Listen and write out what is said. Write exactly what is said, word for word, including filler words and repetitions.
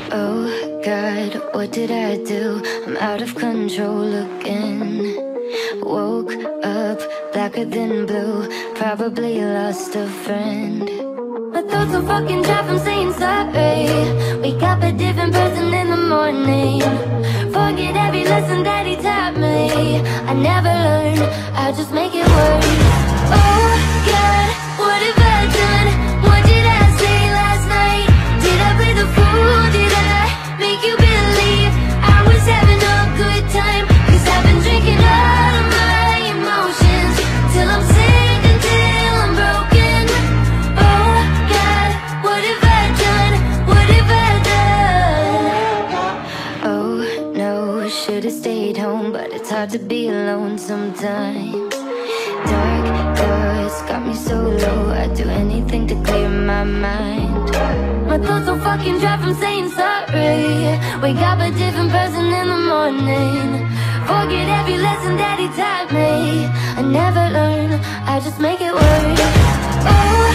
Oh God, what did I do? I'm out of control again. Woke up blacker than blue, probably lost a friend. My thoughts are fucking dry from saying sorry. Wake up a different person in the morning. Forget every lesson that he taught me. I never learned, I just make it worse. Oh God, what have I done? What did I say last night? Did I play the fool? Did I make you believe I was having a good time? Cause I've been drinking all of my emotions till I'm sick, until I'm broken. Oh God, what have I done? What have I done? Oh no, should've stayed home, but it's hard to be alone sometimes. Dark thoughts got me so low, I'd do anything to clear my mind. My thoughts are fucking dry from saying sorry. Wake up a different person in the morning. Forget every lesson that he taught me. I never learn, I just make it worse. Oh